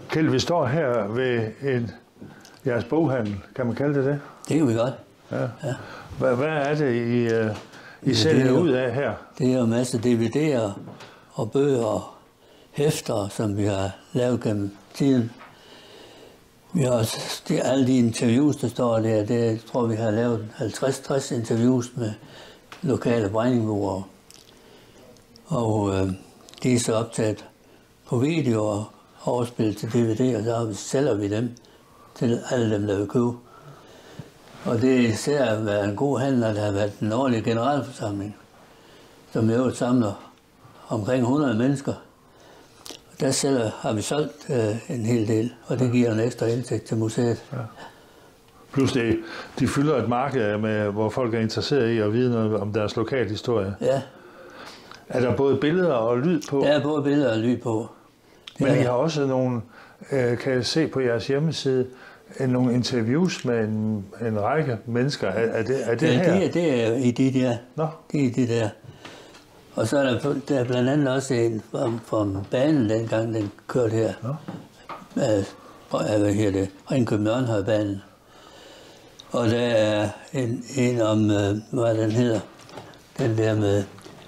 Kjeld, vi står her ved jeres boghandel. Kan man kalde det det? Det kan vi godt. Ja. Hvad er det, I sælger ud af her? Det er jo en masse DVD'er og bøger og hæfter, som vi har lavet gennem tiden. Vi har også alle de interviews, der står der. Jeg tror, vi har lavet 50-60 interviews med lokale brændingboere. Og de er så optaget på video og overspillet til DVD, og så sælger vi dem til alle dem, der vil købe. Og det er især været en god handel, at der har været en årlig generalforsamling, som jo samler omkring 100 mennesker. Og der har vi solgt en hel del, og det giver en ekstra indtægt til museet. Ja. Plus de fylder et marked, hvor folk er interesseret i at vide noget om deres lokale historie. Ja. Er der både billeder og lyd på? Der er både billeder og lyd på. Men I har også nogle, kan jeg se på jeres hjemmeside, nogle interviews med en række mennesker. Er det her? Det er i de der. Nå. Det er de der. Og så er der blandt andet også en fra banen, dengang den kørte her. Nå. Hvad hedder det? Ringkøbing-Ørnhøjbanen. Og der er en om, hvad den hedder, den der med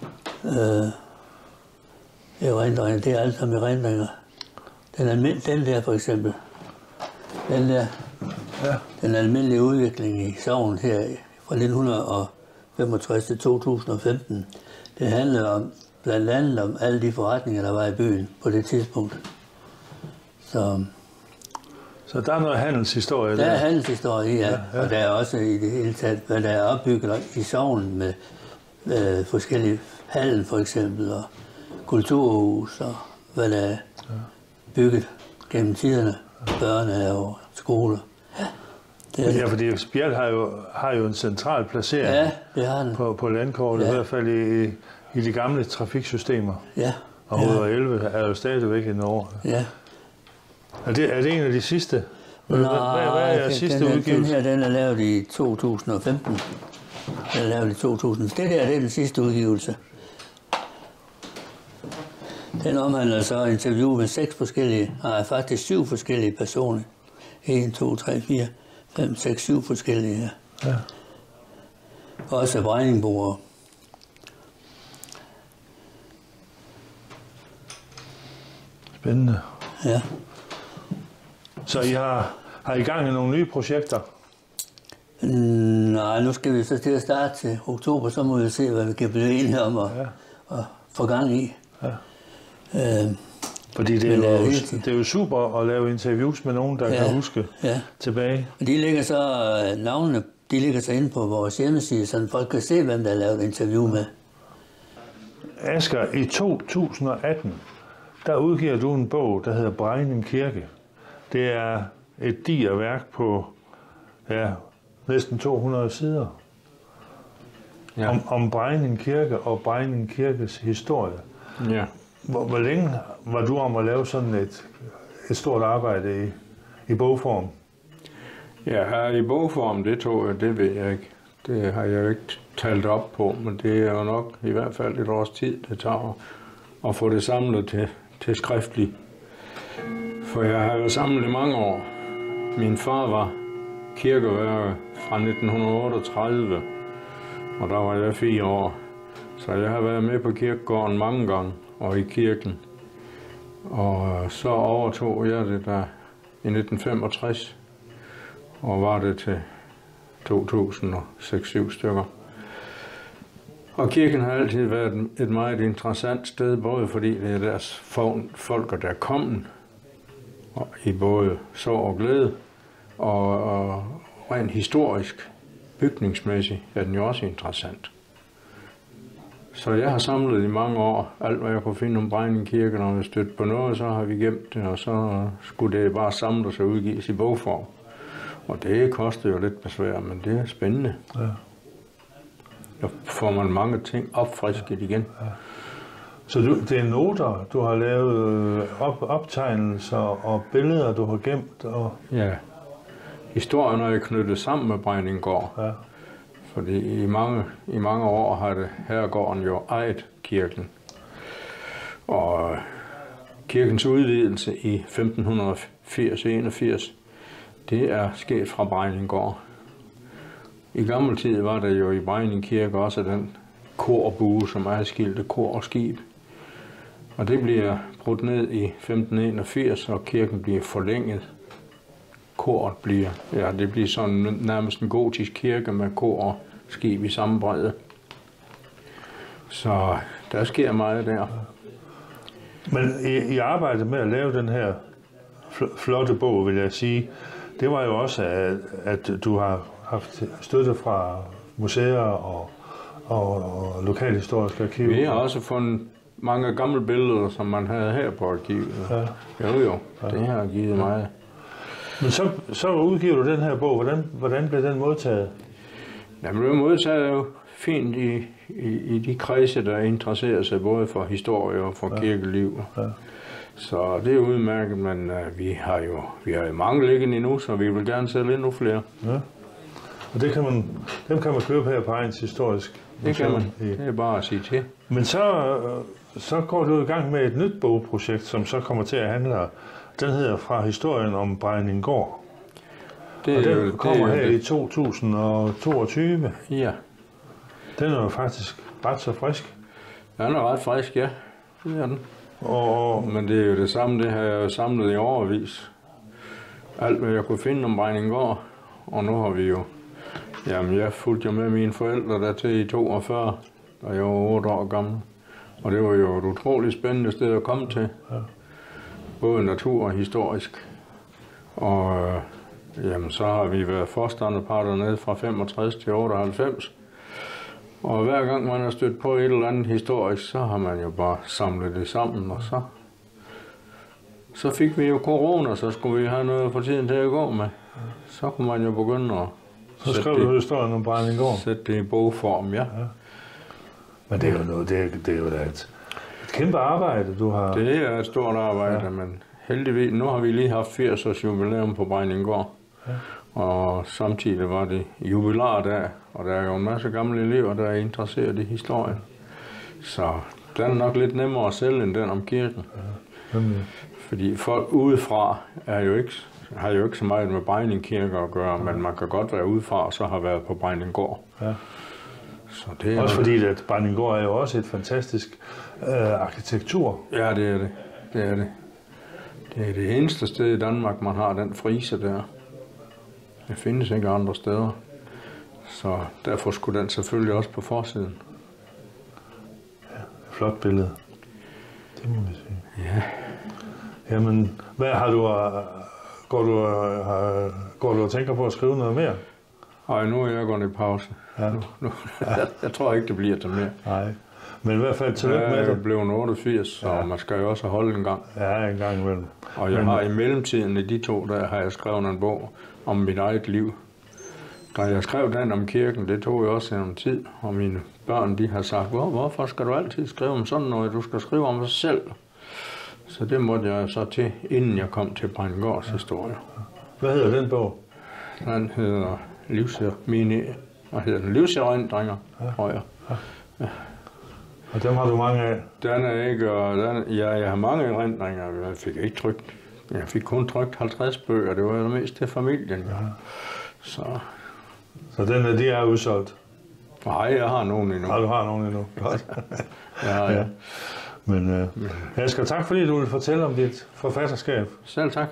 erindringer. Det er alt sammen erindringer. Den der for eksempel. Den der. Ja. Den almindelige udvikling i sognet her fra 1965 til 2015. Det handler blandt andet om alle de forretninger, der var i byen på det tidspunkt. Så der er noget handelshistorie der? Der er handelshistorie, ja. Og der er også i det hele taget, hvad der er opbygget i sognet med forskellige hallen for eksempel, og kulturhus, og hvad der er bygget gennem tiderne, børnehave og skoler. Ja, fordi Spjald har jo en central placering, ja, det har den. På landkortet, i hvert fald i de gamle trafiksystemer. Ja. Og Rødovre 11 er jo stadigvæk i Norge. Ja. Er det en af de sidste? Hvad er jeres sidste udgivelse? Den er lavet i 2015. Den er lavet i 2000. Det her det er den sidste udgivelse. Den omhandler så interview med 7 forskellige personer. 1, 2, 3, 4, 5, 6, 7 forskellige her. Ja. Også brændingboere. Spændende. Ja. Så I har I gang i nogle nye projekter? Nej, nu skal vi så til at starte til oktober, så må vi se, hvad vi kan blive enige om og få gang i. Ja. Fordi det er jo super at lave interviews med nogen, der kan huske tilbage. Og navnene ligger så inde på vores hjemmeside, så folk kan se, hvem der har lavet interview med. Asger, i 2018, der udgiver du en bog, der hedder Brejning Kirke. Det er et digert værk på næsten 200 sider. Ja. Om Brejning Kirke og Brejning Kirkes historie. Ja. Hvor længe var du om at lave sådan et stort arbejde i bogform? Ja, her i bogform, det ved jeg ikke. Det har jeg jo ikke talt op på, men det er jo nok i hvert fald et års tid, det tager at få det samlet til skriftligt. For jeg har jo samlet i mange år. Min far var kirkeværker fra 1938, og der var jeg 4 år. Så jeg har været med på kirkegården mange gange, og i kirken. Og så overtog jeg det der i 1965, og var det til 2006-7 stykker. Og kirken har altid været et meget interessant sted, både fordi det er deres folk, der er kommet, i både sorg og glæde, og rent historisk, bygningsmæssigt er den jo også interessant. Så jeg har samlet i mange år alt, hvad jeg kunne finde om Brejning Kirke. Når vi stødte på noget, så har vi gemt det, og så skulle det bare samles og udgives i bogform. Og det koster jo lidt besvær, men det er spændende. Ja. Der får man mange ting opfrisket igen. Ja. Så det er noter, du har lavet, optegnelser og billeder, du har gemt? Og... Ja. Historien er knyttet sammen med Brejninggård. Ja. Fordi i mange år har herregården jo ejet kirken. Og kirkens udvidelse i 1580-81, det er sket fra Brejninggård. I gammel tid var der jo i Brejning Kirke også den korbue, som adskilte kor og skib. Og det bliver brudt ned i 1581, og kirken bliver forlænget. Koret bliver, det bliver sådan nærmest en gotisk kirke med kor og skib i samme bredde. Så der sker meget der. Men i arbejdet med at lave den her flotte bog, vil jeg sige, det var jo også, at du har haft støtte fra museer og lokalhistoriske arkiver. Vi har også fundet mange gamle billeder, som man havde her på arkivet. Ja. Jo, det har givet meget. Men så udgiver du den her bog. Hvordan blev den modtaget? Den blev modtaget jo fint i de kredse, der interesserer sig både for historie og for kirkeliv. Ja. Så det er udmærket, men vi har jo mange liggende endnu, så vi vil gerne sælge endnu flere. Ja. Og dem kan man købe her på Egens Historisk. Det kan man. Det er bare at sige til. Men så går du i gang med et nyt bogprojekt, som så kommer til at handle. Den hedder Fra historien om Brejninggård. Og den kommer her i 2022. Ja. Den er jo faktisk ret så frisk. Den er ret frisk, ja. Det er den. Men det er jo det samme, det har jeg jo samlet i årevis. Alt, hvad jeg kunne finde om Brejninggård. Og nu har vi jo... Jamen, jeg fulgte jo med mine forældre der til i 42, da jeg var 8 år gammel. Og det var jo et utroligt spændende sted at komme til. Ja. Både natur og historisk. Og jamen, så har vi været forstanderpar dernede fra 65 til 98. Og hver gang man har stødt på et eller andet historisk, så har man jo bare samlet det sammen. Og så fik vi jo corona, så skulle vi have noget for tiden til at gå med. Så kunne man jo begynde at... Så skrev du historien om Brejninggård? Sætte det i bogform, ja. Men det er jo noget, det er jo da et kæmpe arbejde, du har... Det er et stort arbejde, men heldigvis, nu har vi lige haft 80 års jubilæum på Brejninggård. Ja. Og samtidig var det jubilardag, og der er jo en masse gamle elever, der er interesseret i historien. Så den er nok lidt nemmere at sælge end den om kirken. Ja. Fordi folk udefra har jo ikke så meget med Brejning Kirke at gøre, men man kan godt være udefra og så har været på Brejninggård. Ja. Så det er også fordi, at Brejninggård er jo også et fantastisk arkitektur. Ja, det er det. Det er det. Det er det eneste sted i Danmark, man har den frise der. Det findes ikke andre steder. Så derfor skulle den selvfølgelig også på forsiden. Ja, flot billede. Det må vi sige. Ja. Jamen, hvad har du... Går du og tænker på at skrive noget mere? Nej, nu er jeg gået i pause. Ja. Jeg tror ikke, det bliver til mere. Nej, men i hvert fald tillykke med det. Jeg blev 88, så man skal jo også holde en gang. Ja, en gang imellem. Og jeg har i mellemtiden i de 2 der har jeg skrevet en bog om mit eget liv. Da jeg skrev den om kirken, det tog jo også en tid, og mine børn de har sagt, hvorfor skal du altid skrive om sådan noget? Du skal skrive om dig selv. Så det måtte jeg så til, inden jeg kom til Brejninggårds historie. Hvad hedder den bog? Den hedder livserindringer, tror jeg. Ja. Og dem har du mange af? Den er ikke, jeg har mange erindringer. Jeg fik kun trykt 50 bøger, det var jo mest til familien. Ja. Så de er udsolgt? Nej, jeg har nogen endnu. Ja, du har nogen endnu. Godt. Ja. Men Asger, tak fordi du vil fortælle om dit forfatterskab. Selv tak.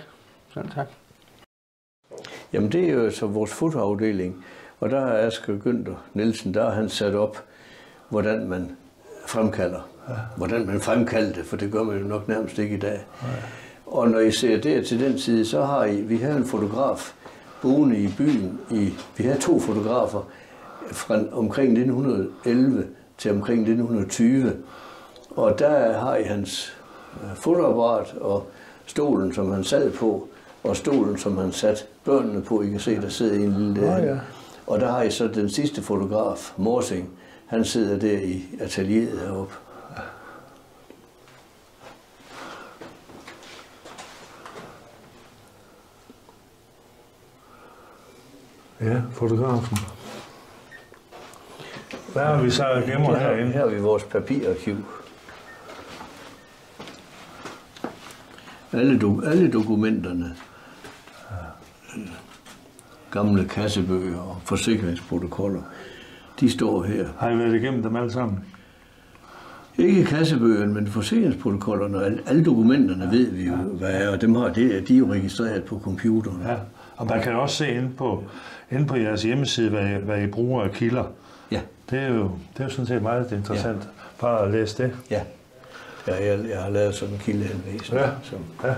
Jamen det er jo så vores fotoafdeling, og der har Asger Günther Nielsen, der har han sat op, hvordan man fremkalder. Ja. Hvordan man fremkaldte, for det gør man jo nok nærmest ikke i dag. Ja. Og når I ser der til den side, så har vi havde en fotograf boende i byen. Vi havde 2 fotografer fra omkring 1911 til omkring 1920. Og der har I hans fotoapparat og stolen, som han sad på, og stolen, som han satte børnene på. I kan se, der sidder en lille der. Ja. Og der har I så den sidste fotograf, Morsing. Han sidder der i atelieret heroppe. Ja, fotografen. Hvad har vi så gemmer herinde? Her har vi vores papirarkiv. Alle dokumenterne, gamle kassebøger og forsikringsprotokoller, de står her. Har I været igennem dem alle sammen? Ikke kassebøgerne, men forsikringsprotokollerne og alle dokumenterne ved vi jo, hvad er, og de er jo registreret på computeren. Ja, og man kan også se inde på jeres hjemmeside, hvad I bruger af kilder. Ja. Det er jo sådan set meget interessant, bare at læse det. Ja. Jeg har lavet sådan en kildehenvisning. Ja. Ja.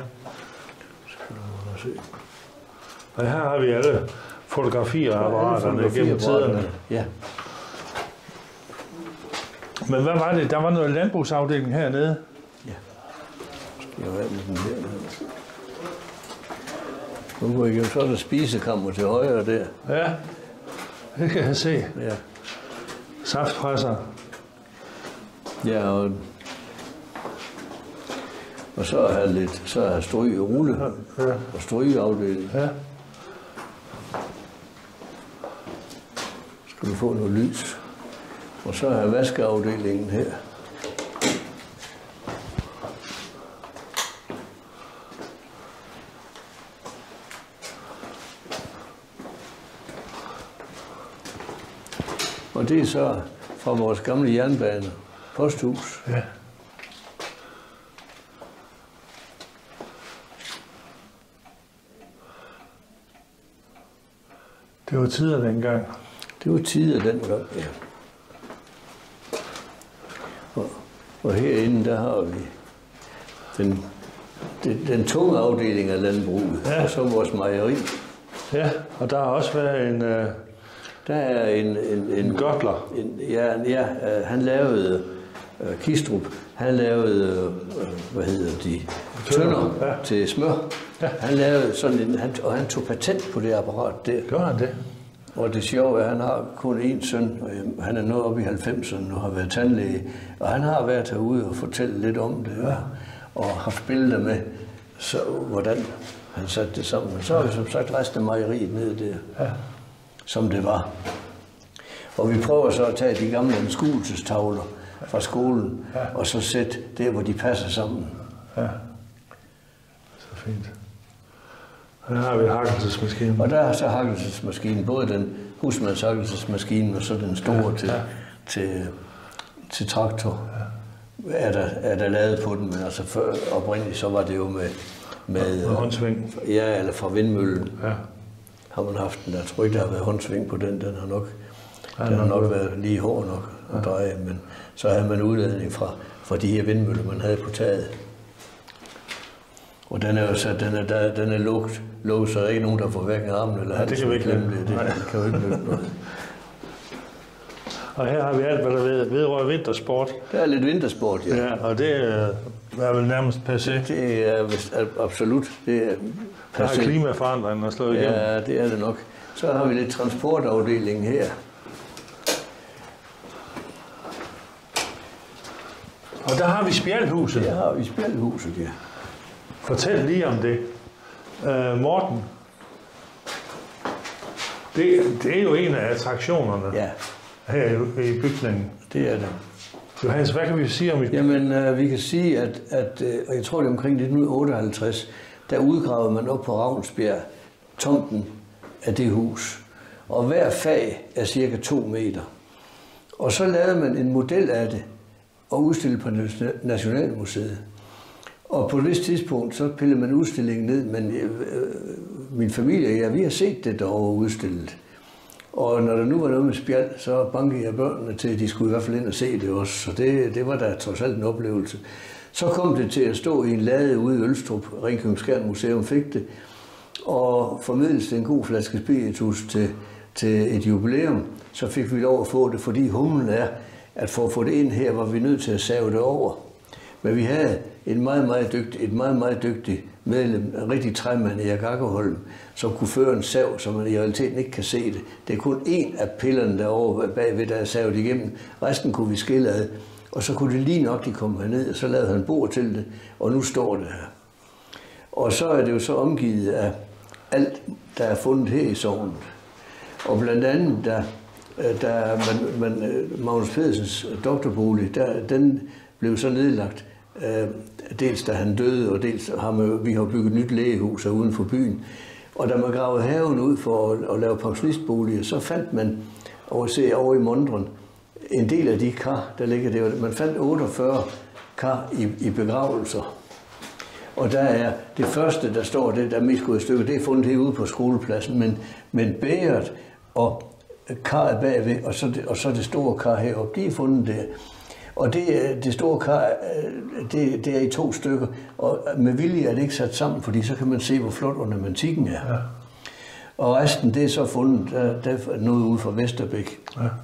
Og her har vi alle fotografier og apparaterne gennem tiderne. Ja. Men hvad var det? Der var noget landbrugsafdeling hernede. Ja. Skal jeg være med den her? Nu går jeg så er der spisekammer til højre der. Ja, det kan jeg se. Ja. Saftpresser. Ja, og så er strygerulle og strygeafdeling. Ja. Skal du få noget lys. Og så er vaskeafdelingen her. Og det er så fra vores gamle jernbane, posthus. Ja. Det var tider dengang. Det var tider dengang, ja. Og herinde, der har vi den tunge afdeling af landbruget, ja. Og så vores mejeri. Ja, og der har også været en... Der er en Gotler. Han lavede Kistrup. Han lavede, tønder til smør. Ja. Han lavede sådan og han tog patent på det apparat der. Gør han det? Og det sjove er, at han har kun én søn, og han er nået op i 90'erne og har været tandlæge. Og han har været herude og fortælle lidt om det, ja. Og haft billeder med, så, hvordan han satte det sammen. Men så har vi som sagt resten af mejeriet ned der, ja. Som det var. Og vi prøver så at tage de gamle anskuelsestavler fra skolen, ja. Og så sætte der, hvor de passer sammen. Ja, så fint. Og der har vi hakkelsesmaskinen. Og der er så hakkelsesmaskinen, både den husmandshakkelsesmaskine og så den store til traktor. Ja. Er der lavet på den, men altså før oprindeligt så var det jo med håndsving. Ja, eller fra vindmøllen. Ja. Har man haft den. Jeg tror ikke, der har været håndsving på den. Den har nok været lige hård nok at dreje, men så havde man udladning fra de her vindmøller, man havde på taget. Og den er jo så, den er lukket, så der er ikke nogen, der får hverken armen eller halsen. Det kan vi ikke glemme det. Det kan jo ikke nytte noget. Og her har vi alt, hvad der vedrører vintersport. Der er lidt vintersport, ja. Ja, og det er vel nærmest passé. Det er absolut. Det er der har klimaforandringen slået igennem. Ja, det er det nok. Så har vi lidt transportafdeling her. Og der har vi spjaldhuset. Der har vi spjaldhuset, ja. Fortæl lige om det. Morten, det er jo en af attraktionerne, ja. Her i bygningen. Det er det. Johannes, hvad kan vi sige om det? Jamen, vi kan sige, at jeg tror det er omkring 1958, der udgravede man op på Ravnsbjerg tomten af det hus. Og hver fag er cirka 2 meter. Og så lavede man en model af det og udstillede på Nationalmuseet. Og på et vist tidspunkt, så pillede man udstillingen ned, men min familie og jeg, vi har set det derovre udstillet. Og når der nu var noget med spjald, så bankede jeg børnene til, at de skulle i hvert fald ind og se det også. Så det var da trods alt en oplevelse. Så kom det til at stå i en lade ude i Ølstrup. Ringkøbing Museum fik det. Og formidles det en god flaske spiritus til et jubilæum. Så fik vi lov at få det, fordi humlen er, at for at få det ind her, var vi nødt til at save det over. Men vi havde et meget, meget dygtigt medlem, en rigtig træmand, Erik Akkerholm, som kunne føre en sav, så man i realiteten ikke kan se det. Det er kun én af pillerne derovre bagved, der er savet igennem. Resten kunne vi skille ad. Og så kunne det lige nok, de kom herned, og så lavede han bord til det, og nu står det her. Og så er det jo så omgivet af alt, der er fundet her i sognet. Og blandt andet, Magnus Pedersens doktorbolig, den blev så nedlagt dels da han døde, og dels har vi har bygget et nyt lægehus uden for byen. Og da man gravede haven ud for at lave pensionistboliger, så fandt man over i Mondren en del af de kar, der ligger der. Man fandt 48 kar i begravelser. Og der er det første, der står, det der er mest gået i stykker, det er fundet herude på skolepladsen, men bæret og karret bagved, og så det store kar heroppe, de er fundet der. Og det store kar, det er i 2 stykker, og med vilje er det ikke sat sammen, fordi så kan man se, hvor flot ornamentikken er. Ja. Og resten, det er så fundet, der er noget ude fra Vesterbæk,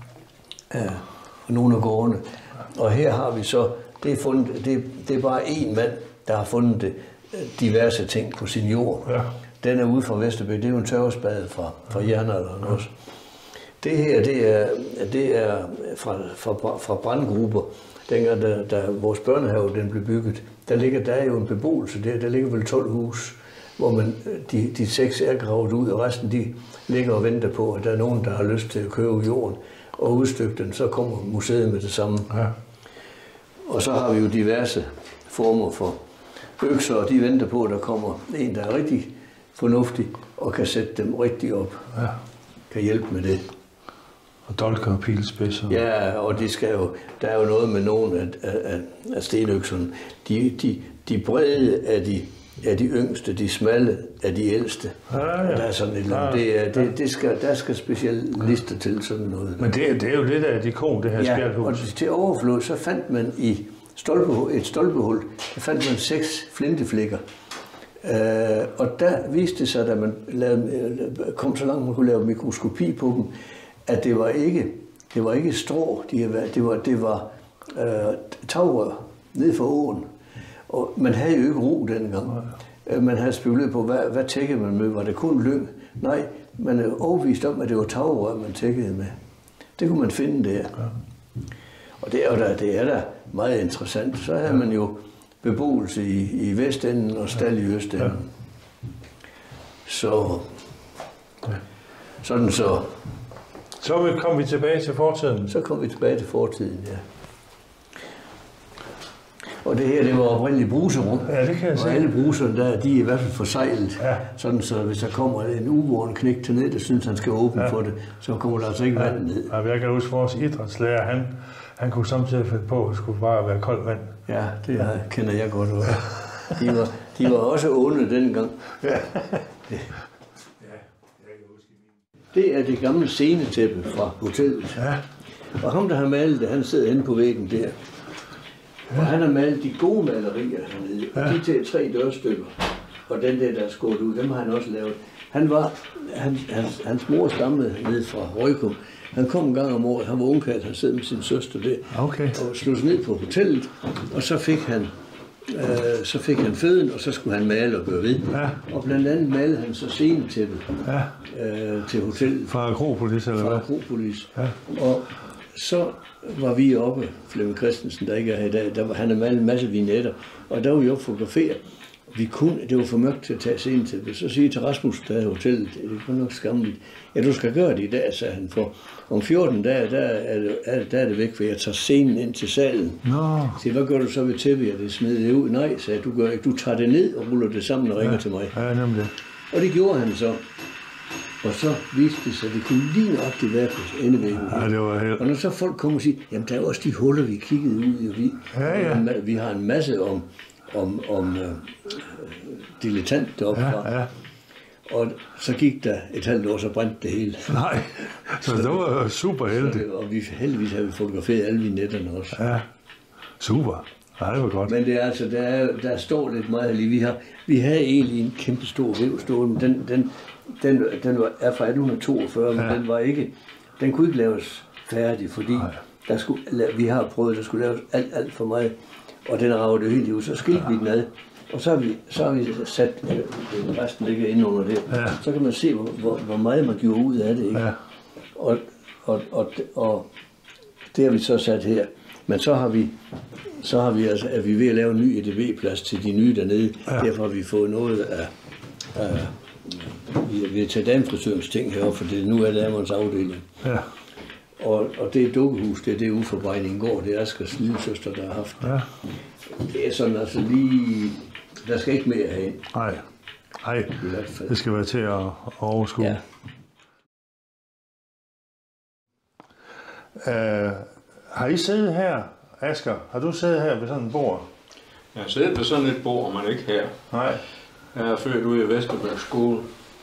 nogle af gårdene. Og her har vi så, det er fundet, det er bare én mand, der har fundet diverse ting på sin jord. Ja. Den er ude fra Vesterbæk, det er jo en tørrespade fra jernalderen også. Det her, det er fra brandgrupper. Dengang, da vores børnehave den blev bygget, der er jo en beboelse der ligger vel 12 hus, hvor de 6 er gravet ud, og resten de ligger og venter på, at der er nogen, der har lyst til at købe jorden og udstykke den, så kommer museet med det samme. Ja. Og så har vi jo diverse former for økser, og de venter på, at der kommer en, der er rigtig fornuftig og kan sætte dem rigtig op. Ja. Kan hjælpe med det. Og dolker og pilspidser. Ja, og det skal jo, der er jo noget med nogle af stenøkserne. De brede er de yngste, de smalle er de ældste. Ja. Der er sådan et eller andet. Der skal specialister til sådan noget. Men det er jo lidt af et ikon, det her skjalhus. Og til overflod, så fandt man i et stolpehul, der fandt man 6 flinteflikker. Og der viste det sig, da man kom så langt, man kunne lave mikroskopi på dem, at det var ikke strå, det var tagrør ned for åen. Og man havde jo ikke ro dengang. Man havde spekuleret på, hvad tækkede man med? Var det kun lyng? Nej, man er overbevist om, at det var tagrør, man tækkede med. Det kunne man finde der. Og det er da meget interessant. Så havde man jo beboelse i vestenden og stald i østenden. Så sådan så. Så kom vi tilbage til fortiden. Så kom vi tilbage til fortiden, ja. Og det her, det var oprindeligt bruserum. Ja, det kan jeg se. Og alle bruserne der, de er i hvert fald forsejlet. Ja. Sådan så hvis der kommer en uvåren knægt til ned, der synes, han skal åbne for det, så kommer der altså ikke vand ned. Ja, jeg kan huske, vores idrætslærer, han kunne samtidig finde på, at det skulle bare være koldt vand. Ja, det kender jeg godt også. De var også onde dengang. Ja. Det er det gamle scenetæppe fra hotellet. Ja. Og ham, der har malet det, han sidder inde på væggen der. Og han har malet de gode malerier hernede. Ja. De til 3 dørstykker. Og den der er skåret ud, dem har han også lavet. Hans mor stammede ned fra Røjkum. Han kom en gang om året, han var ungkarl, han sad med sin søster der. Okay. Og slog sig ned på hotellet. Og så fik han føden, og så skulle han male og gøre ved. Ja. Og blandt andet malede han så scenetæppet til hotellet. Fra Akropolis, eller hvad? Fra Akropolis. Ja. Og så var vi oppe, Flemming Christensen, der ikke er her i dag, han havde malet en masse vignetter, og der var vi oppe fotografere. Det var for mørkt til at tage scenetæppet. Så siger jeg til Rasmus, der er hotellet, det var nok skammeligt. Ja, du skal gøre det i dag, sagde han, for om 14 dage, der er det væk, for jeg tager scenen ind til salen. No. Så hvad gør du så ved tæppet? Ja, det smider det ud. Nej, sagde du gør ikke. Du tager det ned og ruller det sammen og ringer til mig. Ja, nemlig. Og det gjorde han så. Og så viste det sig, at det kunne lige nøjagtigt være på endevæggen. Ja, det var helt... Og når så folk kom og siger, jamen der er også de huller, vi kiggede ud i. Vi har en masse om dilettant deroppe fra. Ja. Og så gik der et halvt år, så brændte det hele. Nej, så det var super heldigt. Og heldigvis har vi fotograferet alle vignetterne også. Ja, super. Ja, det var godt. Men det er altså, der står lidt meget lige. Vi havde egentlig en kæmpe stor vævstål, men den er fra 1842, men den kunne ikke laves færdig, fordi vi har prøvet, at der skulle laves alt for meget, og den rager det helt ud. Så skilte vi den ad, og så har vi sat resten ligger inde under det. Ja. Så kan man se, hvor meget man gjorde ud af det, ikke? Ja. Og det har vi så sat her. Men så har vi altså, at vi er ved at lave en ny EDB-plads til de nye dernede. Ja. Derfor har vi fået noget af vi har taget damefrisørens ting heroppe, for nu er damernes afdeling. Ja. Og det er dukkehus, det er ude for Brejninggaard, det er Askers lille søster, der har haft. Ja. Det er sådan altså lige... Der skal ikke mere hen. Nej, det skal være til at overskue. Ja. Har I siddet her, Asger? Har du siddet her ved sådan et bord? Jeg har siddet ved sådan et bord, men ikke her. Nej. Jeg er født ude i Vesterberg skole.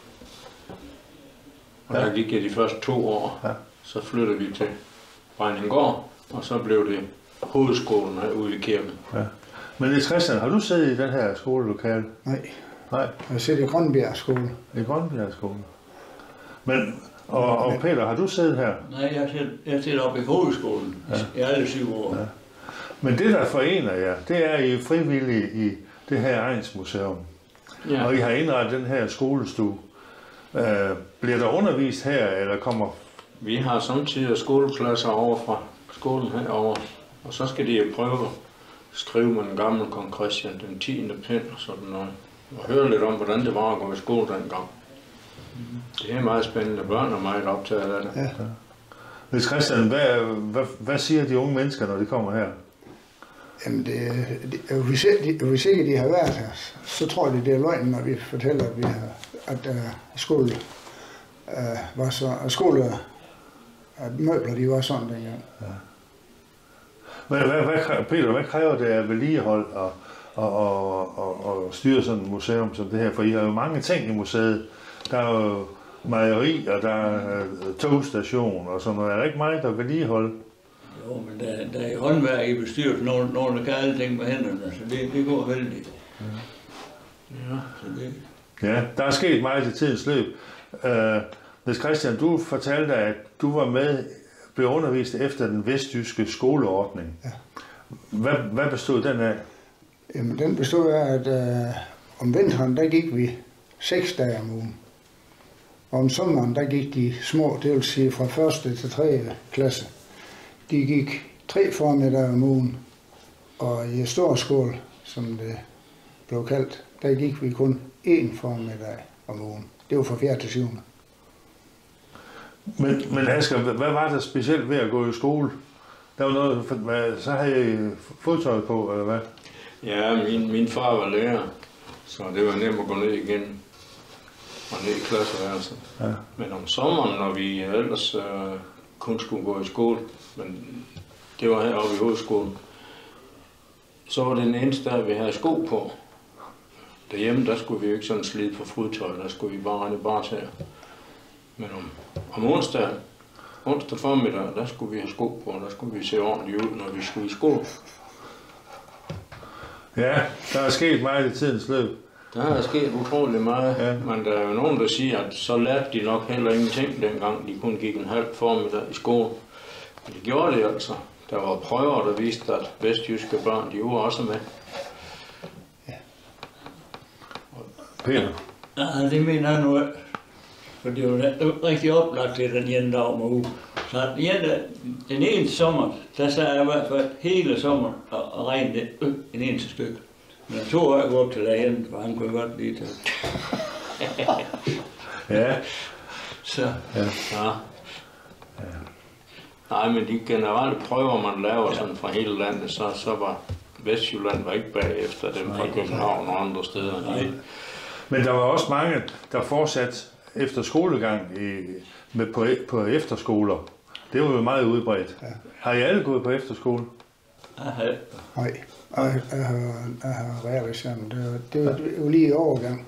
Og der gik jeg de første 2 år. Ja. Så flyttede vi til Brejninggård, og så blev det hovedskolen herude i kirken. Ja. Men Niels Christian, har du siddet i den her skolelokale? Nej. Nej. Jeg har siddet i Grønbjerg skole. I Grønbjerg skole. Men, og Peter, har du siddet her? Nej, jeg sidder oppe i hovedskolen i alle 7 år. Ja. Men det, der forener jer, det er I frivillige i det her egnsmuseum. Ja. Og I har indrettet den her skolestue. Bliver der undervist her, eller kommer... Vi har samtidig skoleklasser over fra skolen herovre, og så skal de jo prøve at skrive med den gamle kong Christian den 10. pind og sådan noget. Og høre lidt om, hvordan det var at gå i skole dengang. Det er meget spændende. Børn er meget optaget af det. Ja. Niels Christian, hvad siger de unge mennesker, når de kommer her? Jamen, hvis ikke de har været her, så tror de, det er løgn, når vi fortæller, at at møbler, de var sådan dengang. Ja. Peter, hvad kræver det af vedligehold og styre sådan et museum som det her? For I har jo mange ting i museet. Der er jo mejeri, og der er togstation og sådan noget. Er der ikke meget, der vedligehold? Jo, men der er håndværk i bestyrelsen, nogen der kan alle ting med hænderne, så det går vældigt. Ja, så det... Ja, der er sket meget i tidens løb. Niels Christian, du fortalte, at du var blev undervist efter den vestjyske skoleordning. Ja. Hvad bestod den af? Jamen, den bestod af, at om vinteren, der gik vi 6 dage om ugen. Og om sommeren, der gik de små, det vil sige fra 1. til 3. klasse. De gik 3 formiddage om ugen, og i stor skole, som det blev kaldt, der gik vi kun 1 formiddag om ugen. Det var fra 4. til 7. Men Asger, hvad var der specielt ved at gå i skole? Der var noget, så havde I fodtøj på, eller hvad? Ja, min far var lærer, så det var nemt at gå ned igen og ned i klasseværelset. Ja. Men om sommeren, når vi ellers kun skulle gå i skole, men det var heroppe i hovedskolen, så var det den eneste dag, vi havde sko på. Derhjemme, der skulle vi jo ikke sådan slide på fodtøj, der skulle vi bare rende bare til. Men om onsdag formiddag, der skulle vi have sko på, og der skulle vi se ordentligt ud, når vi skulle i skole. Ja, der er sket meget i tidens løb. Der er sket utroligt meget, ja. Men der er jo nogen, der siger, at så lærte de nok heller ingenting dengang, de kun gik en halv formiddag i skole. Men det gjorde det altså. Der var prøver, der viste, at vestjyske børn, de var også med. Ja. Peter? Ja, det mener jeg nu, for det var rigtig oplagt til den ene dag om ugen. Så den ene sommer, der sad jeg i hvert fald hele sommer og regnede en eneste stykke. Men jeg tog at gå op til læreren, for han kunne godt lide det. Ja. Så. Ja. Nej, men de generelle prøver, man laver sådan fra hele landet, så var Vestjylland var ikke bagefter dem fra København og andre steder. Nej. Men der var også mange, der fortsatte efter skolegang på efterskoler. Det var jo meget udbredt. Ja. Har I alle gået på efterskole? Nej, jeg har realeksamen. Det var jo lige i overgang.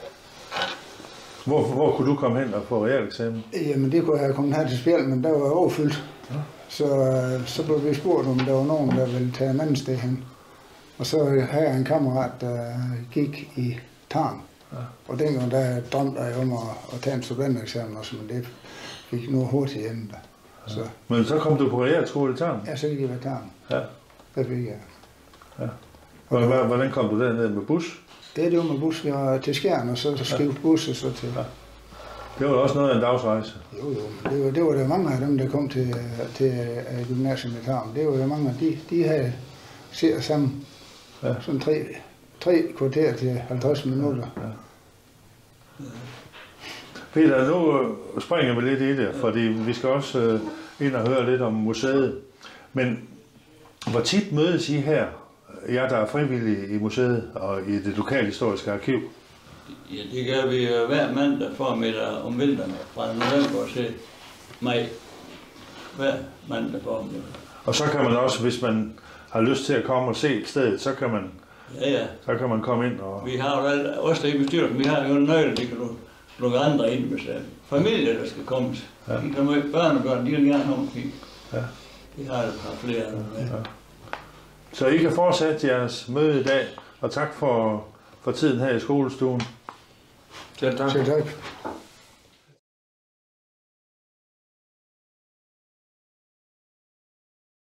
Hvor kunne du komme hen og få realeksamen? Jamen det kunne jeg komme her til Spjæld, men der var overfyldt. Ja. Så blev vi spurgt, om der var nogen, der ville tage en anden sted hen. Og så havde jeg en kammerat, der gik i Tarm. Ja. Og dengang der drømte jeg om at tage en studentereksamen også, men det fik nu hurtigt ende. Ja. Så. Men så kom du på realskole i Tarm? Ja, så gik jeg i Tarm. Ja. Der fik jeg. Ja. Hvordan kom du derned med bus? Det var med bus. Vi var til Skjern, og så skiftede bus og så til... Ja. Det var også noget af en dagsrejse. Jo, det var der mange af dem, der kom til gymnasiet i Tarm. Det var der mange af de havde set sammen. Ja. Sådan 3 kvarter til 50 minutter. Ja. Peter, nu springer vi lidt i det, fordi vi skal også ind og høre lidt om museet. Men hvor tit mødes I her jer, der er frivillige i museet og i det lokalhistoriske arkiv? Ja, det gør vi hver mandag formiddag om vinteren fra november til maj. Hver mandag formiddag. Og så kan man også, hvis man har lyst til at komme og se stedet, så kan man, så kan man komme ind og... Vi har jo også der i bestyrelsen, vi har jo en nøgle, det kan lukke andre ind, hvis det er familie, der skal komme. Ja. De kan jo børn og børn, de vil gerne have omkring. Ja. De har et par flere. Ja. Så I kan fortsætte jeres møde i dag, og tak for tiden her i skolestuen. Selv tak. Selv tak.